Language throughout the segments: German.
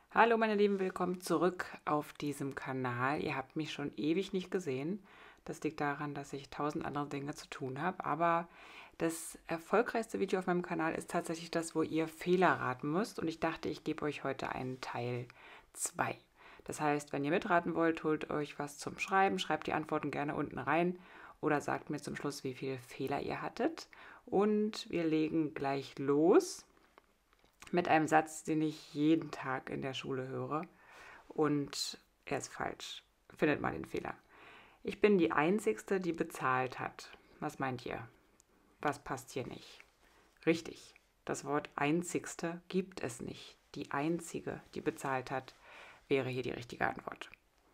Hallo meine Lieben, willkommen zurück auf diesem Kanal. Ihr habt mich schon ewig nicht gesehen. Das liegt daran, dass ich tausend andere Dinge zu tun habe. Aber das erfolgreichste Video auf meinem Kanal ist tatsächlich das, wo ihr Fehler raten müsst. Und ich dachte, ich gebe euch heute einen Teil 2. Das heißt, wenn ihr mitraten wollt, holt euch was zum Schreiben, schreibt die Antworten gerne unten rein oder sagt mir zum Schluss, wie viele Fehler ihr hattet. Und wir legen gleich los mit einem Satz, den ich jeden Tag in der Schule höre. Und er ist falsch. Findet mal den Fehler. Ich bin die Einzigste, die bezahlt hat. Was meint ihr? Was passt hier nicht? Richtig. Das Wort Einzigste gibt es nicht. Die Einzige, die bezahlt hat, wäre hier die richtige Antwort.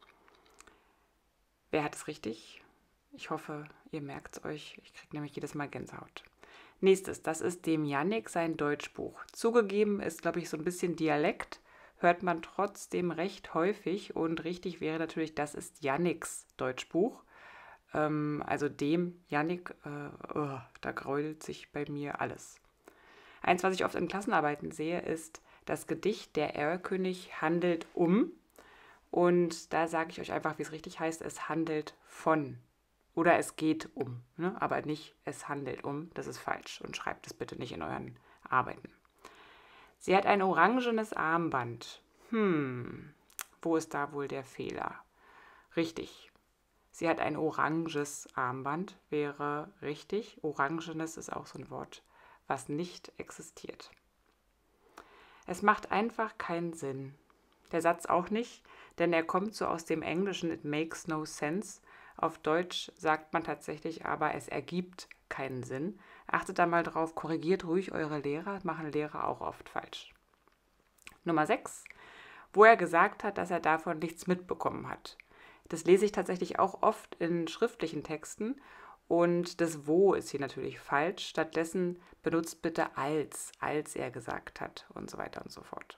Wer hat es richtig? Ich hoffe, ihr merkt es euch. Ich kriege nämlich jedes Mal Gänsehaut. Nächstes, das ist dem Yannick sein Deutschbuch. Zugegeben ist, glaube ich, so ein bisschen Dialekt, hört man trotzdem recht häufig und richtig wäre natürlich, das ist Yannicks Deutschbuch. Also dem Yannick, da gräuelt sich bei mir alles. Eins, was ich oft in Klassenarbeiten sehe, ist das Gedicht Der Erlkönig handelt um. Und da sage ich euch einfach, wie es richtig heißt, es handelt von. Oder es geht um, ne? Aber nicht es handelt um. Das ist falsch und schreibt es bitte nicht in euren Arbeiten. Sie hat ein orangenes Armband. Wo ist da wohl der Fehler? Richtig. Sie hat ein oranges Armband, wäre richtig. Orangenes ist auch so ein Wort, was nicht existiert. Es macht einfach keinen Sinn. Der Satz auch nicht, denn er kommt so aus dem Englischen, it makes no sense. Auf Deutsch sagt man tatsächlich aber, es ergibt keinen Sinn. Achtet da mal drauf, korrigiert ruhig eure Lehrer, machen Lehrer auch oft falsch. Nummer 6, wo er gesagt hat, dass er davon nichts mitbekommen hat. Das lese ich tatsächlich auch oft in schriftlichen Texten und das wo ist hier natürlich falsch. Stattdessen benutzt bitte als er gesagt hat und so weiter und so fort.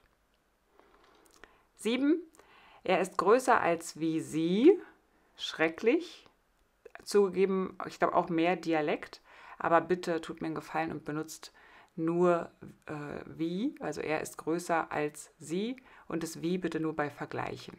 7, er ist größer als wie sie. Schrecklich. Zugegeben, ich glaube auch mehr Dialekt, aber bitte tut mir einen Gefallen und benutzt nur wie, also er ist größer als sie und das wie bitte nur bei Vergleichen.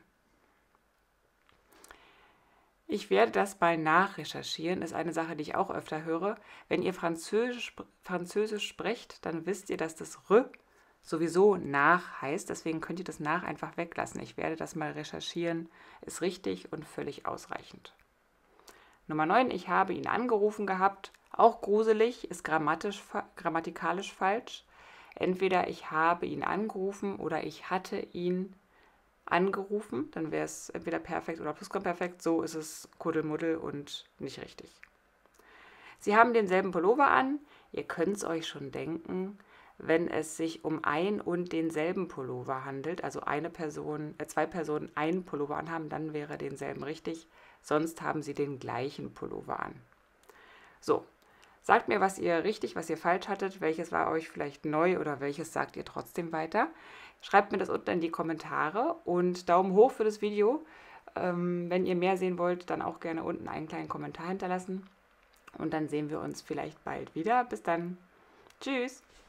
Ich werde das mal nachrecherchieren, ist eine Sache, die ich auch öfter höre. Wenn ihr Französisch sprecht, dann wisst ihr, dass das R sowieso nach heißt, deswegen könnt ihr das nach einfach weglassen. Ich werde das mal recherchieren, ist richtig und völlig ausreichend. Nummer 9, ich habe ihn angerufen gehabt, auch gruselig, ist grammatikalisch falsch. Entweder ich habe ihn angerufen oder ich hatte ihn angerufen, dann wäre es entweder perfekt oder plusquamperfekt, so ist es Kuddelmuddel und nicht richtig. Sie haben denselben Pullover an, ihr könnt es euch schon denken, wenn es sich um ein und denselben Pullover handelt, also zwei Personen einen Pullover anhaben, dann wäre denselben richtig, sonst haben sie den gleichen Pullover an. So, sagt mir, was ihr richtig, was ihr falsch hattet, welches war euch vielleicht neu oder welches sagt ihr trotzdem weiter. Schreibt mir das unten in die Kommentare und Daumen hoch für das Video. Wenn ihr mehr sehen wollt, dann auch gerne unten einen kleinen Kommentar hinterlassen. Und dann sehen wir uns vielleicht bald wieder. Bis dann. Tschüss.